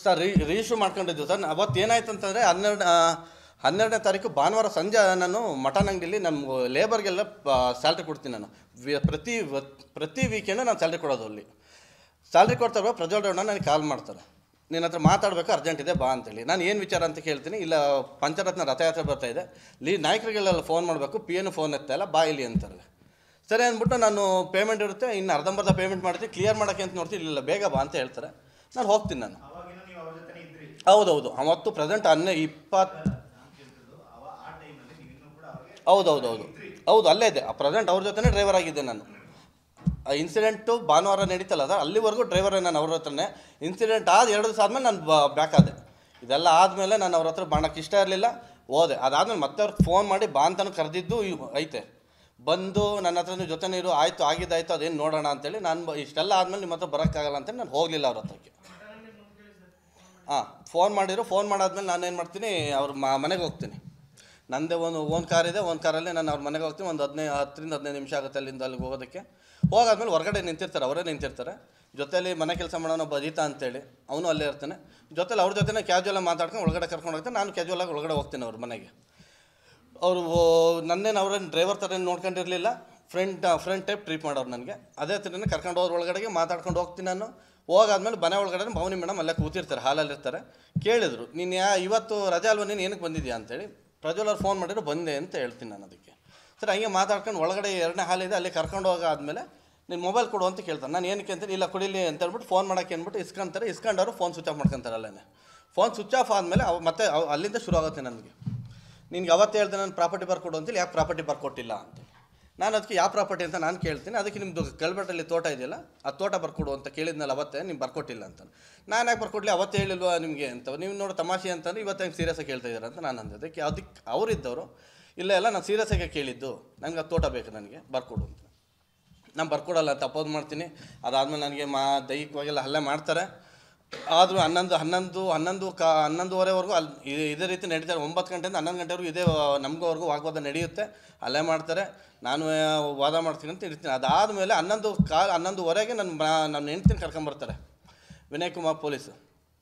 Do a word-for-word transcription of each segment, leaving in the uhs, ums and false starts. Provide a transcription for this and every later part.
Sir ರೀ register ಮಾಡ್ಕೊಂಡಿದ್ದು sir. ಅವತ್ತು ಏನಾಯ್ತು ಅಂತಂದರೆ ಹನ್ನೆರಡು ಹನ್ನೆರಡನೇ ತಾರೀಕು ಭಾನುವಾರ ಸಂಜೆ ನಾನು ಮಟನ್ ಅಂಗಡಿಲಿ ನಮ್ಮ ಲೇಬರ್ಗೆಲ್ಲ ಸ್ಯಾಲ್ರಿ ಕೊಡ್ತೀನಿ. ನಾನು ಪ್ರತಿ ಪ್ರತಿ ವೀಕೆಂಡು ನಾನು ಸ್ಯಾಲ್ರಿ ಕೊಡೋದು. ಅಲ್ಲಿ ಸ್ಯಾಲ್ರಿ ಕೊಡ್ತಾರೆ, ಪ್ರಜ್ವಲ್ ರೇವಣ್ಣ ನನಗೆ ಕಾಲ್ ಮಾಡ್ತಾರೆ, ನಿನ್ನ ಹತ್ರ ಮಾತಾಡಬೇಕು, ಅರ್ಜೆಂಟ್ ಇದೆ ಬಾ ಅಂತೇಳಿ. ನಾನು ಏನು ವಿಚಾರ ಅಂತ ಕೇಳ್ತೀನಿ. ಇಲ್ಲ ಪಂಚರತ್ನ ರಥಯಾತ್ರೆ ಬರ್ತಾಯಿದೆ, ಇಲ್ಲಿ ನಾಯಕರಿಗೆಲ್ಲ ಫೋನ್ ಮಾಡಬೇಕು, ಪಿ ಏನು ಫೋನ್ ಎತ್ತಾ ಇಲ್ಲ, ಬಾ ಇಲ್ಲಿ ಅಂತಾರೆ. ಸರಿ ಅಂದ್ಬಿಟ್ಟು ನಾನು ಪೇಮೆಂಟ್ ಇರುತ್ತೆ, ಇನ್ನು ಅರ್ಧಂಬರ್ಧ ಪೇಮೆಂಟ್ ಮಾಡ್ತೀನಿ, ಕ್ಲಿಯರ್ ಮಾಡೋಕ್ಕೆ ಅಂತ ನೋಡ್ತೀನಿ. ಇಲ್ಲ ಬೇಗ ಬಾ ಅಂತ ಹೇಳ್ತಾರೆ. ನಾನು ಹೋಗ್ತೀನಿ. ನಾನು ಹೌದೌದು ಅವತ್ತು ಪ್ರೆಸೆಂಟ್ ಹನ್ನೆ ಇಪ್ಪತ್ತು ಹೌದೌದೌದು ಹೌದು ಅಲ್ಲೇ ಇದೆ ಪ್ರೆಸೆಂಟ್ ಅವ್ರ ಜೊತೆನೇ ಡ್ರೈವರ್ ಆಗಿದ್ದೆ ನಾನು. ಇನ್ಸಿಡೆಂಟು ಭಾನುವಾರ ನಡೀತಲ್ಲ ಸರ್, ಅಲ್ಲಿವರೆಗೂ ಡ್ರೈವರೇ ನಾನು ಅವ್ರ ಹತ್ರನೇ. ಇನ್ಸಿಡೆಂಟ್ ಆದ ಎರಡು ದಿವಸ ಆದಮೇಲೆ ನಾನು ಬ್ಯಾಕ್ ಆದೆ. ಇದೆಲ್ಲ ಆದಮೇಲೆ ನಾನು ಅವ್ರ ಹತ್ರ ಬಾಣಕ್ಕೆ ಇಷ್ಟ ಇರಲಿಲ್ಲ, ಹೋದೆ. ಅದಾದಮೇಲೆ ಮತ್ತೆ ಅವ್ರಿಗೆ ಫೋನ್ ಮಾಡಿ ಬಾ ಅಂತಲೂ ಕರೆದಿದ್ದು ಐತೆ. ಬಂದು ನನ್ನ ಹತ್ರ ಜೊತೆನೇ ಇರು, ಆಯಿತು ಆಗಿದ್ದಾಯಿತು ಅದೇನು ನೋಡೋಣ ಅಂತೇಳಿ. ನಾನು ಇಷ್ಟೆಲ್ಲ ಆದಮೇಲೆ ನಿಮ್ಮ ಹತ್ರ ಬರೋಕ್ಕಾಗಲ್ಲ ಅಂತೇಳಿ ನಾನು ಹೋಗಲಿಲ್ಲ ಅವ್ರ ಹತ್ರಕ್ಕೆ. ಹಾಂ ಫೋನ್ ಮಾಡಿದ್ರು. ಫೋನ್ ಮಾಡಾದ್ಮೇಲೆ ನಾನು ಏನು ಮಾಡ್ತೀನಿ, ಅವ್ರ ಮನೆಗೆ ಹೋಗ್ತೀನಿ. ನನ್ನದೇ ಒಂದು ಓನ್ ಕಾರ್ ಇದೆ, ಓನ್ ಕಾರಲ್ಲಿ ನಾನು ಅವ್ರ ಮನೆಗೆ ಹೋಗ್ತೀನಿ. ಒಂದು ಹದಿನೈದು ಹತ್ತರಿಂದ ಹದಿನೈದು ನಿಮಿಷ ಆಗುತ್ತೆ ಅಲ್ಲಿಂದ ಅಲ್ಲಿಗೆ ಹೋಗೋದಕ್ಕೆ. ಹೋಗಾದ್ಮೇಲೆ ಹೊರಗಡೆ ನಿಂತಿರ್ತಾರೆ, ಅವರೇ ನಿಂತಿರ್ತಾರೆ. ಜೊತೆಯಲ್ಲಿ ಮನೆ ಕೆಲಸ ಮಾಡೋಣ ಬದೀತಾ ಅಂತೇಳಿ ಅವನು ಅಲ್ಲೇ ಇರ್ತಾನೆ. ಜೊತೆಲಿ ಅವ್ರ ಜೊತೆ ಕ್ಯಾಜುವಲಾಗಿ ಮಾತಾಡ್ಕೊಂಡು ಒಳಗಡೆ ಕರ್ಕೊಂಡು ಹೋಗ್ತಾನೆ. ನಾನು ಕ್ಯಾಜುವಲಾಗಿ ಒಳಗಡೆ ಹೋಗ್ತೀನಿ ಅವ್ರ ಮನೆಗೆ. ಅವರು ನನ್ನೇನು ಅವ್ರೇನು ಡ್ರೈವರ್ ಥರ ಏನು ನೋಡ್ಕೊಂಡಿರಲಿಲ್ಲ, ಫ್ರೆಂಡ್ ಫ್ರೆಂಡ್ ಟೈಪ್ ಟ್ರೀಟ್ ಮಾಡೋರು ನನಗೆ. ಅದೇ ಥರನೇ ಕರ್ಕೊಂಡು ಹೋದ್ರ ಒಳಗಡೆಗೆ ಮಾತಾಡ್ಕೊಂಡು ಹೋಗ್ತೀನಿ ನಾನು. ಹೋಗಾದ್ಮೇಲೆ ಮನೆ ಒಳಗಡೆ ಭವನಿ ಮೇಡಮ್ ಅಲ್ಲೇ ಕೂತಿರ್ತಾರೆ, ಹಾಲಲ್ಲಿರ್ತಾರೆ. ಕೇಳಿದ್ರು, ನೀನು ಯಾ ಇವತ್ತು ರಜೆ ಅಲ್ವ, ನೀನು ಏನಕ್ಕೆ ಬಂದಿದ್ಯಾ ಅಂತೇಳಿ. ಪ್ರಜ್ವಲ್ ಅವ್ರು ಫೋನ್ ಮಾಡಿದ್ರು, ಬಂದೆ ಅಂತ ಹೇಳ್ತೀನಿ ನಾನು. ಅದಕ್ಕೆ ಸರಿ ಹಂಗೆ ಮಾತಾಡ್ಕೊಂಡು ಒಳಗಡೆ ಎರಡನೇ ಹಾಲಿದೆ, ಅಲ್ಲಿ ಕರ್ಕೊಂಡು ಹೋಗಾದ್ಮೇಲೆ ನೀನು ಮೊಬೈಲ್ ಕೊಡು ಅಂತ ಕೇಳ್ತಾರೆ. ನಾನು ಏನಕ್ಕೆ ಅಂತೀನಿ, ಇಲ್ಲ ಕೊಡಿಲಿ ಅಂತ ಹೇಳ್ಬಿಟ್ಟು ಫೋನ್ ಮಾಡೋಕ್ಕೆ ಅಂದ್ಬಿಟ್ಟು ಇಸ್ಕೊಂತಾರೆ. ಇಸ್ಕೊಂಡವರು ಫೋನ್ ಸ್ವಿಚ್ ಆಫ್ ಮಾಡ್ಕೊತಾರೆ. ಅಲ್ಲೇ ಫೋನ್ ಸ್ವಿಚ್ ಆಫ್ ಆದಮೇಲೆ ಅವು ಮತ್ತೆ ಅಲ್ಲಿಂದ ಶುರು ಆಗುತ್ತೆ ನನಗೆ. ನಿನ್ಗೆ ಅವತ್ತು ಹೇಳ್ದೆ ನಾನು ಪ್ರಾಪರ್ಟಿ ಬರ್ಕೊಡು ಅಂತೇಳಿ, ಯಾಕೆ ಪ್ರಾಪರ್ಟಿ ಬರ್ಕೊಟ್ಟಿಲ್ಲ ಅಂತೇಳಿ. ನಾನು ಅದಕ್ಕೆ ಯಾವ ಪ್ರಾಪರ್ಟಿ ಅಂತ ನಾನು ಕೇಳ್ತೀನಿ. ಅದಕ್ಕೆ ನಿಮ್ಮದು ಕಲ್ಬೆಟ್ಟಲ್ಲಿ ತೋಟ ಇದೆಯಲ್ಲ, ಆ ತೋಟ ಬರ್ಕೊಡು ಅಂತ ಕೇಳಿದ್ನಲ್ಲ ಅವತ್ತೇ, ನೀವು ಬರ್ಕೊಟ್ಟಿಲ್ಲ ಅಂತ. ನಾನು ಯಾಕೆ ಬರ್ಕೊಡ್ಲಿ, ಅವತ್ತೇ ಹೇಳಿಲ್ವಾ ನಿಮಗೆ ಅಂತ. ನೀವು ನೋಡಿ ತಮಾಷೆ ಅಂತಂದ್ರೆ ಇವತ್ತು ಹೆಂಗೆ ಸೀರಿಯಸ್ಸಾಗಿ ಕೇಳ್ತಾ ಇದ್ದಾರೆ ಅಂತ ನಾನು ಅಂದೆ. ಅದಕ್ಕೆ ಅದಕ್ಕೆ ಅವರಿದ್ದವರು, ಇಲ್ಲ ಎಲ್ಲ ನಾನು ಸೀರಿಯಸ್ಸಾಗಿ ಕೇಳಿದ್ದು, ನನಗೆ ಆ ತೋಟ ಬೇಕು, ನನಗೆ ಬರ್ಕೊಡು ಅಂತ. ನಾನು ಬರ್ಕೊಡಲ್ಲ ಅಂತ ಅಪೋಸ್ ಮಾಡ್ತೀನಿ. ಅದಾದಮೇಲೆ ನನಗೆ ಮಾ ದೈಹಿಕವಾಗೆಲ್ಲ ಹಲ್ಲೆ ಮಾಡ್ತಾರೆ. ಆದರೂ ಹನ್ನೊಂದು ಹನ್ನೊಂದು ಹನ್ನೊಂದು ಕಾ ಹನ್ನೊಂದುವರೆವರೆಗೂ ಅಲ್ಲಿ ಇದೇ ರೀತಿ ನಡೀತಾರೆ. ಒಂಬತ್ತು ಗಂಟೆಯಿಂದ ಹನ್ನೊಂದು ಗಂಟೆವರೆಗೂ ಇದೇ ನಮಗೋವರೆಗೂ ವಾಗ್ವಾದ ನಡೆಯುತ್ತೆ. ಅಲ್ಲೇ ಮಾಡ್ತಾರೆ, ನಾನು ವಾದ ಮಾಡ್ತೀನಿ ಅಂತ ಇರ್ತೀನಿ. ಅದಾದಮೇಲೆ ಹನ್ನೊಂದು ಕಾ ಹನ್ನೊಂದುವರೆಗೆ ನನ್ನ ನನ್ನ ಹೆಂಡ್ತಿನ ಕರ್ಕೊಂಬರ್ತಾರೆ ವಿನಯ್ ಕುಮಾರ್ ಪೊಲೀಸು.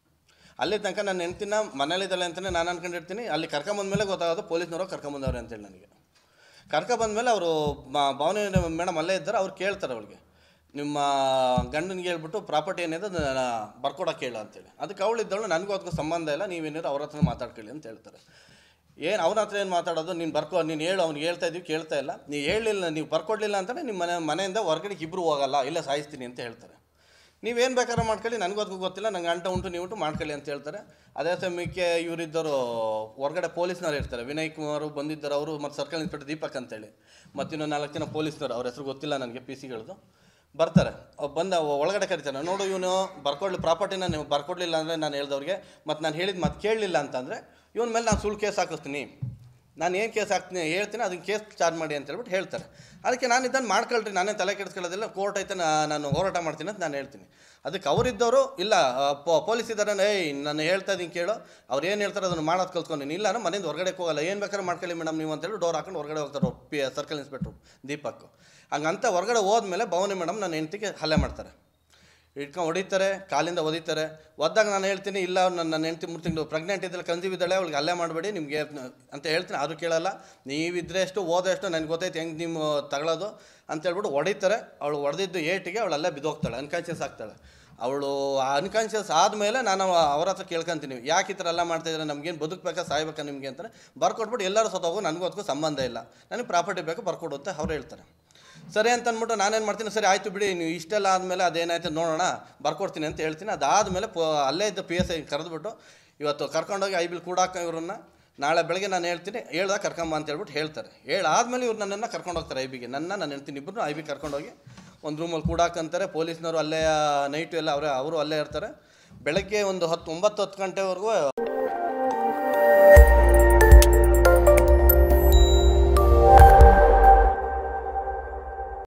ಅಲ್ಲಿ ತನಕ ನನ್ನ ಹೆಂಡ್ತಿನ ಮನೇಲಿದ್ದಾಳೆ ಅಂತಲೇ ನಾನು ಅಂದ್ಕೊಂಡಿರ್ತೀನಿ. ಅಲ್ಲಿ ಕರ್ಕೊಂಬಂದ್ಮೇಲೆ ಗೊತ್ತಾಗೋದು ಪೊಲೀಸ್ನವರು ಕರ್ಕೊಂಬಂದವ್ರೆ ಅಂತೇಳಿ. ನನಗೆ ಕರ್ಕೊಂಬಂದಮೇಲೆ ಅವರು ಭಾವನೆ ಮೇಡಮ್ ಅಲ್ಲೇ ಇದ್ದಾರೆ. ಅವ್ರು ಕೇಳ್ತಾರೆ ಅವಳಿಗೆ, ನಿಮ್ಮ ಗಂಡನಿಗೆ ಹೇಳ್ಬಿಟ್ಟು ಪ್ರಾಪರ್ಟಿ ಏನಿದೆ ಅದನ್ನು ಬರ್ಕೊಡೋಕೆ ಹೇಳು ಅಂತೇಳಿ. ಅದಕ್ಕೆ ಅವಳಿದ್ದವಳು, ನನಗೂ ಅದಕ್ಕೂ ಸಂಬಂಧ ಇಲ್ಲ, ನೀವೇನಿದ್ರು ಅವ್ರ ಹತ್ರ ಮಾತಾಡ್ಕೊಳ್ಳಿ ಅಂತ ಹೇಳ್ತಾರೆ. ಏನು ಅವ್ರ ಹತ್ರ ಏನು ಮಾತಾಡೋದು, ನೀನು ಬರ್ಕೊ ನೀನು ಹೇಳು, ಅವ್ನಿಗೆ ಹೇಳ್ತಾ ಇದ್ದೀವಿ ಕೇಳ್ತಾ ಇಲ್ಲ, ನೀವು ಹೇಳಲಿಲ್ಲ, ನೀವು ಬರ್ಕೊಡ್ಲಿಲ್ಲ ಅಂತಲೇ ನಿಮ್ಮ ಮನೆ ಮನೆಯಿಂದ ಹೊರಗಡೆ ಇಬ್ಬರು ಹೋಗಲ್ಲ, ಇಲ್ಲ ಸಾಯಿಸ್ತೀನಿ ಅಂತ ಹೇಳ್ತಾರೆ. ನೀವೇನು ಬೇಕಾದ್ರೂ ಮಾಡ್ಕೊಳ್ಳಿ, ನನಗೂ ಅದಕ್ಕೂ ಗೊತ್ತಿಲ್ಲ, ನಂಗೆ ಅಂಟ ಉಂಟು ನೀವು ಉಂಟು ಮಾಡ್ಕೊಳ್ಳಿ ಅಂತ ಹೇಳ್ತಾರೆ. ಅದೇ ಸಮಯಕ್ಕೆ ಇವರಿದ್ದರು ಹೊರಗಡೆ ಪೊಲೀಸ್ನವ್ರು ಇರ್ತಾರೆ. ವಿನಯ್ ಕುಮಾರ್ ಬಂದಿದ್ದರು, ಅವರು ಮತ್ತು ಸರ್ಕಲ್ ಇನ್ಸ್ಪೆಕ್ಟರ್ ದೀಪಕ್ ಅಂತೇಳಿ, ಮತ್ತು ಇನ್ನೊಂದು ನಾಲ್ಕು ಜನ ಪೊಲೀಸ್ನವರು, ಅವ್ರ ಹೆಸರು ಗೊತ್ತಿಲ್ಲ ನನಗೆ, ಪಿ ಸಿಗಳದು ಬರ್ತಾರೆ. ಬಂದ ಒಳಗಡೆ ಕರಿತಾರೆ. ನೋಡು ಇವನು ಬರ್ಕೊಡ್ಲಿ ಪ್ರಾಪರ್ಟಿನ ನೀವು ಬರ್ಕೊಡ್ಲಿಲ್ಲ ಅಂದರೆ ನಾನು ಹೇಳ್ದವ್ರಿಗೆ, ಮತ್ತು ನಾನು ಹೇಳಿದ ಮತ್ತೆ ಕೇಳಲಿಲ್ಲ ಅಂತಂದರೆ ಇವನ ಮೇಲೆ ನಾನು ಸುಳ್ಳು ಕೇಸ್ ಹಾಕಿಸ್ತೀನಿ, ನಾನು ಏನು ಕೇಸ್ ಹಾಕ್ತೀನಿ ಹೇಳ್ತೀನಿ, ಅದಕ್ಕೆ ಕೇಸ್ ಚಾರ್ಜ್ ಮಾಡಿ ಅಂತ ಹೇಳ್ಬಿಟ್ಟು ಹೇಳ್ತಾರೆ. ಅದಕ್ಕೆ ನಾನು ಇದನ್ನು ಮಾಡ್ಕೊಳ್ರಿ, ನಾನೇ ತಲೆ ಕೆಡಿಸ್ಕೊಳ್ಳೋದಿಲ್ಲ, ಕೋರ್ಟ್ ಐತೆ, ನಾನು ಹೋರಾಟ ಮಾಡ್ತೀನಿ ಅಂತ ನಾನು ಹೇಳ್ತೀನಿ. ಅದಕ್ಕೆ ಅವರಿದ್ದವರು, ಇಲ್ಲ ಪೊಲೀಸ್ ಇದ್ದಾರೆ, ಏಯ್ ನಾನು ಹೇಳ್ತಾ ಇದ್ದೀನಿ ಕೇಳು, ಅವ್ರು ಏನು ಹೇಳ್ತಾರೆ ಅದನ್ನು ಮಾಡೋದು ಕಲ್ತ್ಕೊಂಡಿನಿ, ಇಲ್ಲ ನಾನು ಮನೆಯಿಂದ ಹೊರಗಡೆ ಹೋಗಲ್ಲ, ಏನು ಬೇಕಾದ್ರೂ ಮಾಡ್ಕೊಳ್ಳಿ ಮೇಡಮ್ ನೀವು ಅಂತೇಳಿ ಡೋರ್ ಹಾಕೊಂಡು ಹೊರಗಡೆ ಹೋಗ್ತಾರೆ ಪಿ ಸರ್ಕಲ್ ಇನ್ಸ್ಪೆಕ್ಟ್ರು ದೀಪಕ್. ಹಂಗಂತ ಹೊರಗಡೆ ಹೋದ್ಮೇಲೆ ಭವನಿ ಮೇಡಮ್ ನನ್ನ ಹೆಂಡ್ತಿಗೆ ಹಲ್ಲೆ ಮಾಡ್ತಾರೆ. ಇಟ್ಕೊಂಡು ಹೊಡಿತಾರೆ, ಕಾಲಿಂದ ಒದಿತಾರೆ. ಒದ್ದಾಗ ನಾನು ಹೇಳ್ತೀನಿ, ಇಲ್ಲ ನನ್ನ ನನ್ನ ಹೆಂಡ್ತಿ ಮೂರು ತಿಂಗಳು ಪ್ರೆಗ್ನೆಂಟ್ ಇದ್ದರೆ ಕನ್ಸೀವ್ ಇದ್ದಾಳೆ, ಅವಳಿಗೆ ಹಲ್ಲೆ ಮಾಡಬೇಡಿ ನಿಮಗೆ ಅಂತ ಹೇಳ್ತೀನಿ. ಅದು ಕೇಳಲ್ಲ, ನೀವಿದ್ರೆ ಎಷ್ಟು ಓದೋ ನನಗೆ ಗೊತ್ತೈತೆ ಹೆಂಗೆ ನೀವು ತಗೊಳ್ಳೋದು ಅಂತೇಳ್ಬಿಟ್ಟು ಹೊಡಿತಾರೆ. ಅವಳು ಹೊಡೆದಿದ್ದು ಏಟಿಗೆ ಅವಳು ಅಲ್ಲೇ ಬಿದ್ದೋಗ್ತಾಳೆ, ಅನ್ಕಾನ್ಷಿಯಸ್ ಆಗ್ತಾಳೆ. ಅವಳು ಅನ್ಕಾನ್ಷಿಯಸ್ ಆದಮೇಲೆ ನಾನು ಅವ್ರ ಹತ್ರ ಕೇಳ್ಕೊತೀನಿ, ಯಾಕೆ ಈ ಥರ ಎಲ್ಲ ಮಾಡ್ತಾಯಿದ್ರೆ, ನಮಗೇನು ಬದುಕಬೇಕಾ ಸಾಯ್ಬೇಕಾ ನಿಮಗೆ ಅಂತಾರೆ. ಬರ್ಕೊಟ್ಬಿಟ್ಟು ಎಲ್ಲರೂ ಸತ್ತೋಗು, ನನಗೂ ಅದಕ್ಕೂ ಸಂಬಂಧ ಇಲ್ಲ, ನನಗೆ ಪ್ರಾಪರ್ಟಿ ಬೇಕು ಬರ್ಕೊಡು ಅಂತ ಅವ್ರು ಹೇಳ್ತಾರೆ. ಸರಿ ಅಂತ ಅಂದ್ಬಿಟ್ಟು ನಾನೇನು ಮಾಡ್ತೀನಿ, ಸರಿ ಆಯಿತು ಬಿಡಿ, ನೀವು ಇಷ್ಟೆಲ್ಲ ಆದಮೇಲೆ ಅದೇನಾಯ್ತು ನೋಡೋಣ ಬರ್ಕೊಡ್ತೀನಿ ಅಂತ ಹೇಳ್ತೀನಿ. ಅದಾದಮೇಲೆ ಪೋ ಅಲ್ಲೇ ಇದ್ದ ಪಿ ಎಸ್ ಐ ಕರೆದ್ಬಿಟ್ಟು, ಇವತ್ತು ಕರ್ಕೊಂಡೋಗಿ ಐ ಬಿಲ್ ಕೂಡಾಕ ಇವ್ರನ್ನ, ನಾಳೆ ಬೆಳಗ್ಗೆ ನಾನು ಹೇಳ್ತೀನಿ, ಹೇಳ್ದಾಗ ಕರ್ಕೊಂಬ ಅಂತ ಹೇಳ್ಬಿಟ್ಟು ಹೇಳ್ತಾರೆ. ಹೇಳಾದ್ಮೇಲೆ ಇವ್ರು ನನ್ನನ್ನು ಕರ್ಕೊಂಡು ಹೋಗ್ತಾರೆ ಐ ಬಿಗೆ. ನನ್ನ ನಾನು ಹೇಳ್ತೀನಿ ಇಬ್ಬರು ಐ ಬಿ ಕರ್ಕೊಂಡೋಗಿ ಒಂದು ರೂಮಲ್ಲಿ ಕೂಡಾಕಂತಾರೆ. ಪೊಲೀಸ್ನವರು ಅಲ್ಲೇ ನೈಟು ಎಲ್ಲ ಅವರೇ ಅವರು ಅಲ್ಲೇ ಇರ್ತಾರೆ. ಬೆಳಗ್ಗೆ ಒಂದು ಹತ್ತು ಒಂಬತ್ತು ಹತ್ತು ಗಂಟೆವರೆಗೂ